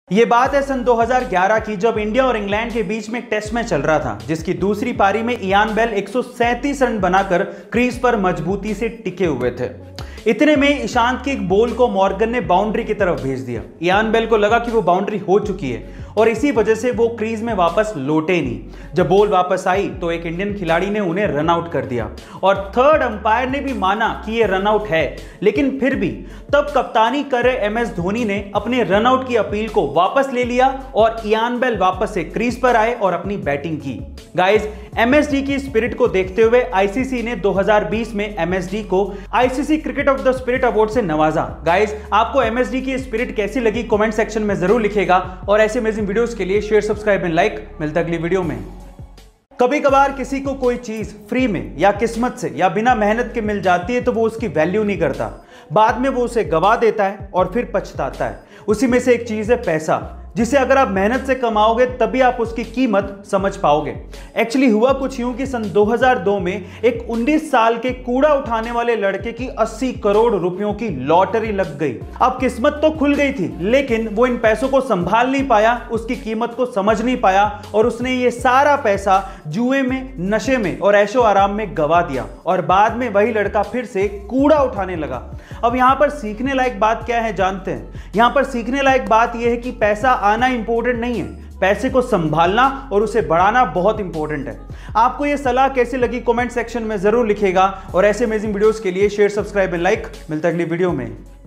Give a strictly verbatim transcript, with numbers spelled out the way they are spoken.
ये बात है सन दो हज़ार ग्यारह की, जब इंडिया और इंग्लैंड के बीच में एक टेस्ट मैच चल रहा था, जिसकी दूसरी पारी में इयान बेल एक सौ सैंतीस रन बनाकर क्रीज पर मजबूती से टिके हुए थे। इतने में ईशांत की एक बॉल को मॉर्गन ने बाउंड्री की तरफ भेज दिया। इयान बेल को लगा कि वो बाउंड्री हो चुकी है और इसी वजह से वो क्रीज में वापस लौटे नहीं। जब बॉल वापस आई तो एक इंडियन खिलाड़ी ने उन्हें रन आउट कर दिया और थर्ड अंपायर ने भी माना कि ये रन आउट है, लेकिन फिर भी तब कप्तानी कर रहे एम एस धोनी ने अपने रन आउट की अपील को वापस ले लिया और इयान बेल वापस से क्रीज पर आए और अपनी बैटिंग की। गाइस, एम एस डी की स्पिरिट को देखते हुए आई सी सी ने दो हज़ार बीस में एम एस डी को I C C cricket of the spirit award से नवाजा। गाइस, आपको एम एस डी की स्पिरिट कैसी लगी कमेंट सेक्शन में जरूर लिखेगा और ऐसे अमेजिंग वीडियोस के लिए शेयर, सब्सक्राइब एंड लाइक। मिलता है अगली वीडियो में। कभी कभार किसी को कोई चीज फ्री में या किस्मत से या बिना मेहनत के मिल जाती है तो वो उसकी वैल्यू नहीं करता, बाद में वो उसे गवा देता है और फिर पछताता है। उसी में से एक चीज है पैसा, जिसे अगर आप मेहनत से कमाओगे तभी आप उसकी कीमत समझ पाओगे। एक्चुअली हुआ कुछ यूं कि सन दो हज़ार दो में एक उन्नीस साल के कूड़ा उठाने वाले लड़के की अस्सी करोड़ रुपयों की लॉटरी लग गई। अब किस्मत तो खुल गई थी, लेकिन वो इन पैसों को संभाल नहीं पाया, उसकी कीमत को समझ नहीं पाया और उसने ये सारा पैसा जुए में, नशे में और ऐशो आराम में गवा दिया और बाद में वही लड़का फिर से कूड़ा उठाने लगा। अब यहां पर सीखने लायक बात क्या है जानते हैं? यहां पर सीखने लायक बात यह है कि पैसा आना इंपॉर्टेंट नहीं है, पैसे को संभालना और उसे बढ़ाना बहुत इंपॉर्टेंट है। आपको यह सलाह कैसी लगी कमेंट सेक्शन में जरूर लिखेगा और ऐसे अमेजिंग वीडियोस के लिए शेयर, सब्सक्राइब एंड लाइक। मिलता है अगली वीडियो में।